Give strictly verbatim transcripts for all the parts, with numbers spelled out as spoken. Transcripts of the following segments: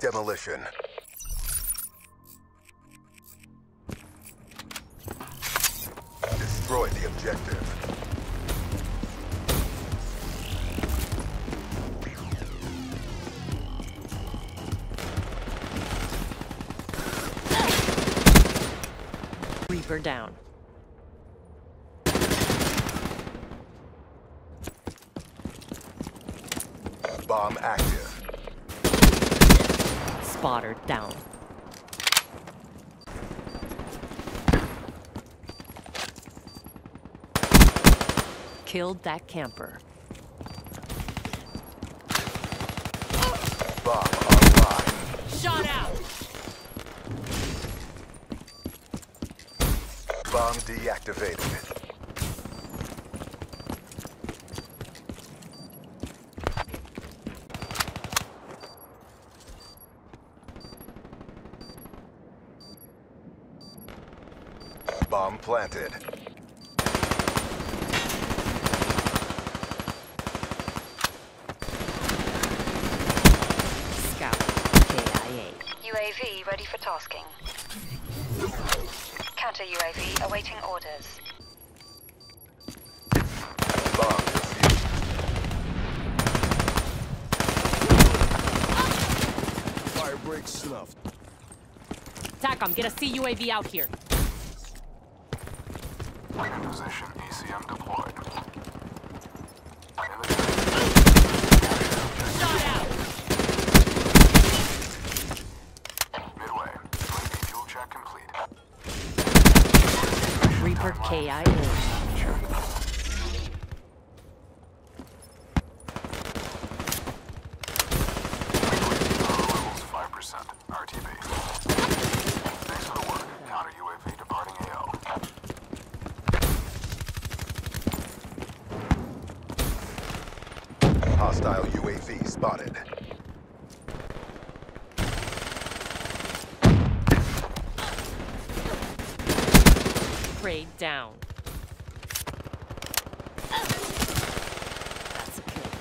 Demolition. Destroy the objective. Reaper down. Bomb active. Spotter down. Killed that camper. Bomb online. Shot out! Bomb deactivated. Bomb planted. Scout. K I A. U A V ready for tasking. Counter U A V awaiting orders. Bomb defused. Fire break snuffed. TACOM, get a C U A V out here. In position, E C M deployed. Shot out! Midway, U A V fuel check complete. Reaper K I A. Levels five percent. R T B. Thanks for the work. Counter U A V departing A O. Hostile U A V spotted. Prey down. That's a kill.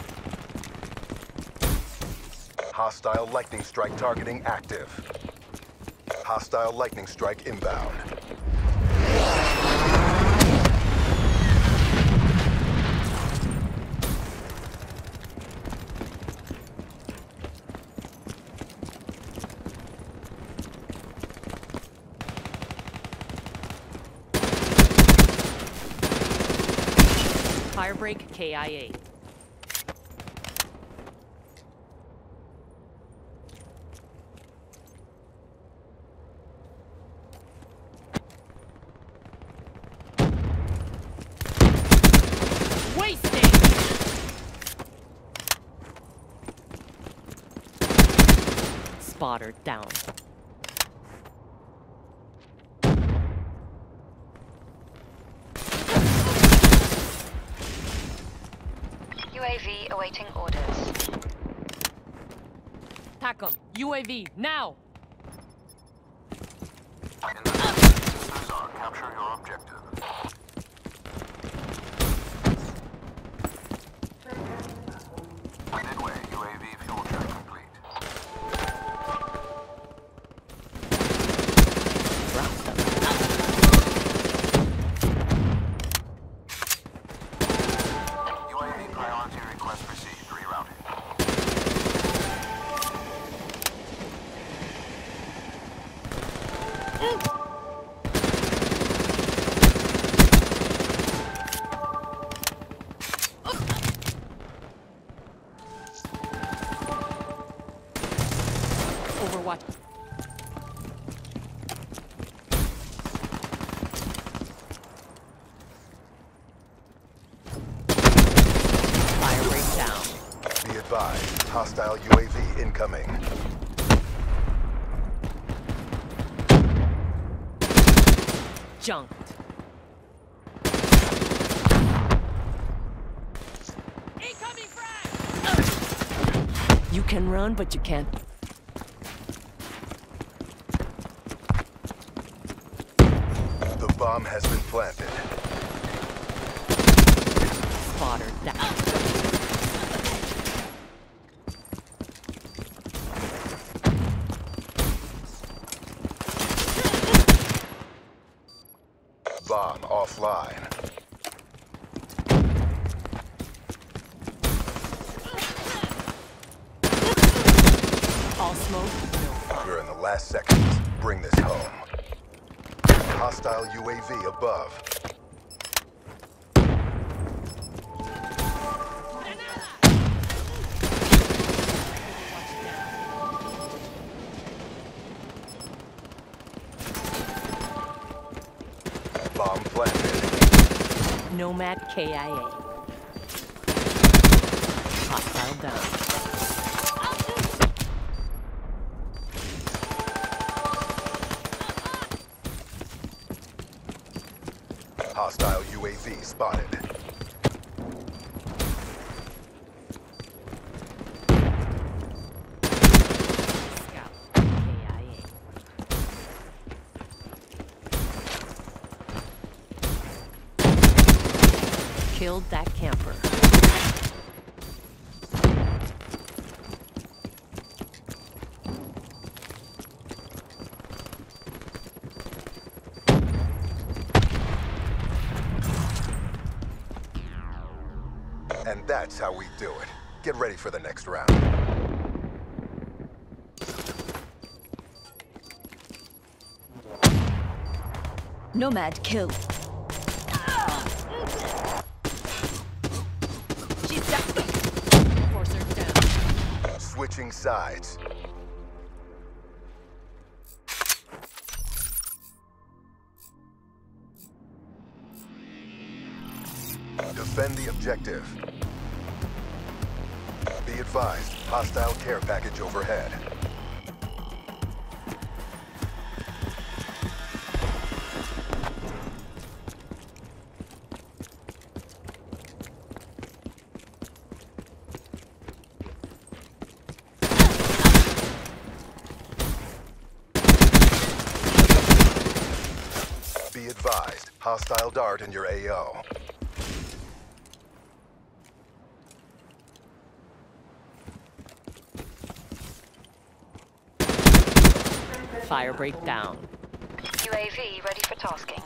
Hostile lightning strike targeting active. Hostile lightning strike inbound. Firebreak K I A. Wasting! Spotter down. U A V awaiting orders. TACOM, U A V, now! In the systems are capture your objective. Midway, U A V fuel check complete. Dropped them. U A V priority request received. Rerouting. Overwatch. Firebreak down. Be advised, hostile U A V incoming. Junked. Incoming frag! You can run, but you can't. The bomb has been planted. Spotter down. offline. All smoke. We're in the last seconds. Bring this home. Hostile U A V above. Bomb planted. Nomad K I A. Hostile down. Hostile U A V spotted. Scout K I A. Killed that camper. And that's how we do it. Get ready for the next round. Nomad killed. She's down. Forcer down. Switching sides. Defend the objective. Be advised, hostile care package overhead. Be advised, hostile dart in your A O. Fire break down. U A V ready for tasking.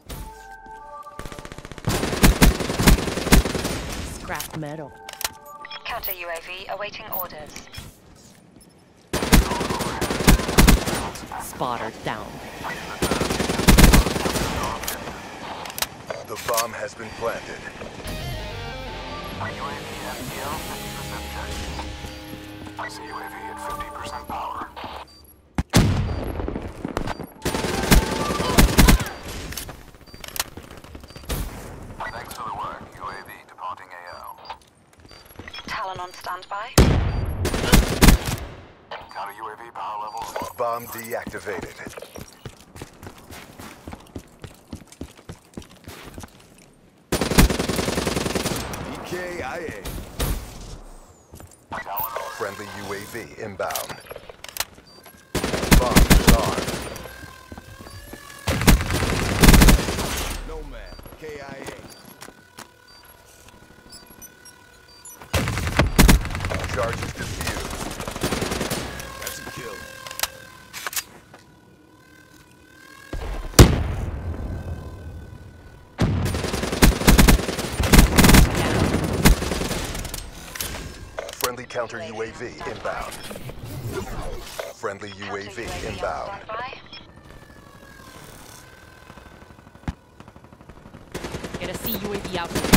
Scrap metal. Counter U A V awaiting orders. Spotter down. The bomb has been planted. U A V at P L fifty percent check. I see U A V at fifty percent power. Thanks for the work. U A V departing A O. Talon on standby. Counter U A V power levels. Bomb deactivated. E K I A. Talon over. Friendly U A V inbound. Bomb disarmed. Nomad K I A. Charges defused. That's a kill. Friendly counter U A V inbound. Friendly U A V inbound. Get a C U A V out now.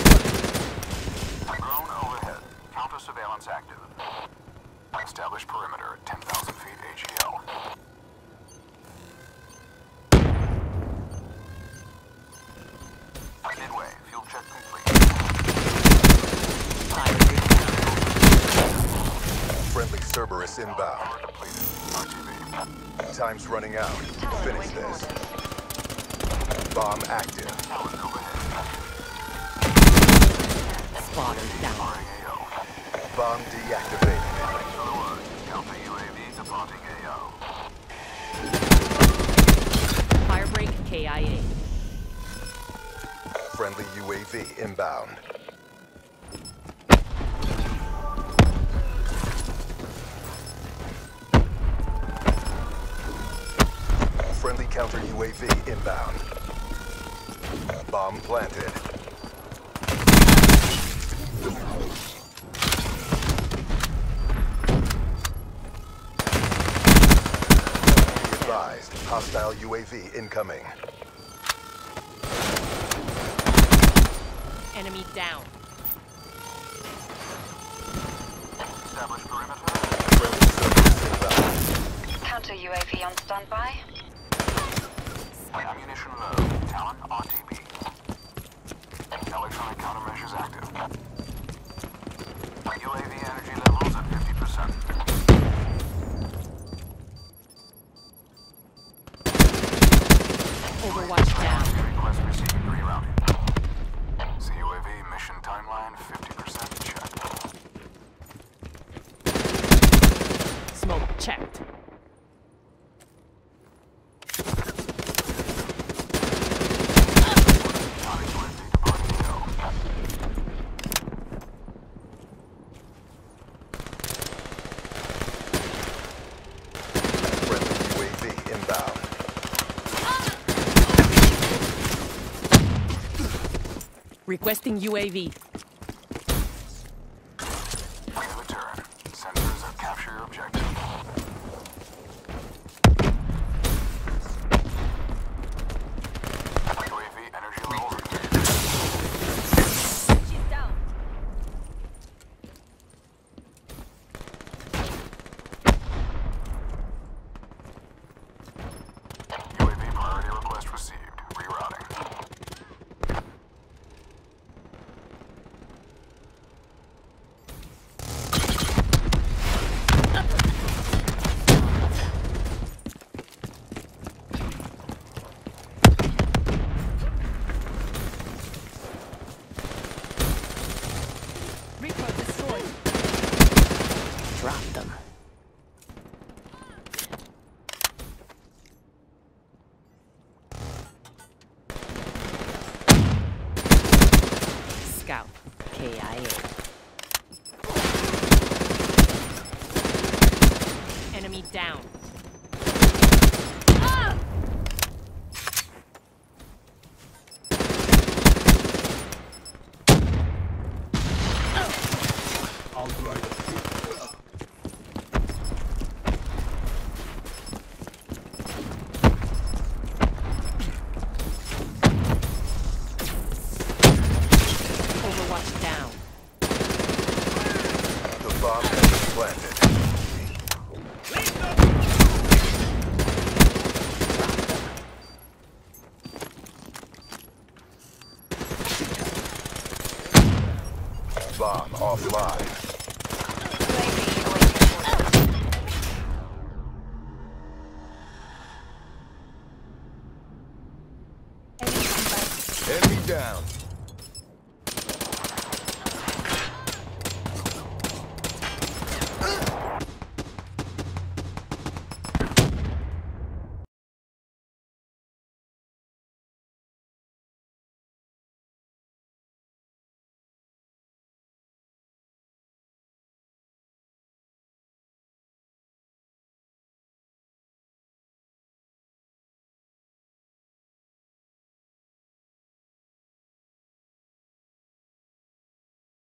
Drone overhead. Counter surveillance active. Establish perimeter at ten thousand feet A G L. Midway. Fuel check complete. Fire break down. Friendly Cerberus inbound. Power depleted. R T B. Time's running out. Finish this. Bomb active. Talon overhead. Spotter down. Firing A O. Bomb deactivated. Thanks for the work. Counter U A V departing A O. Fire break K I A. Friendly U A V inbound. Friendly counter U A V inbound. Bomb planted. Be advised, hostile U A V incoming. Enemy down. Establish perimeter. Friendly service inbound. Counter U A V on standby. Ammunition low. Talon R T B. Electronic countermeasures active. U A V energy levels at fifty percent. Overwatch down. Request received. Rerouting. C U A V mission timeline fifty percent check. Smoke checked. Friendly U A V inbound. Requesting U A V. Free to return. Sensors have captured your objective. U A V energy levels increased. She's down. U A V priority request received. Rerouting. Reaper destroyed. Drop them. Scout. K I A. Enemy down. Ah! Overwatch down. The bomb has been planted. Bomb offline. U A V awaiting orders. Enemy down.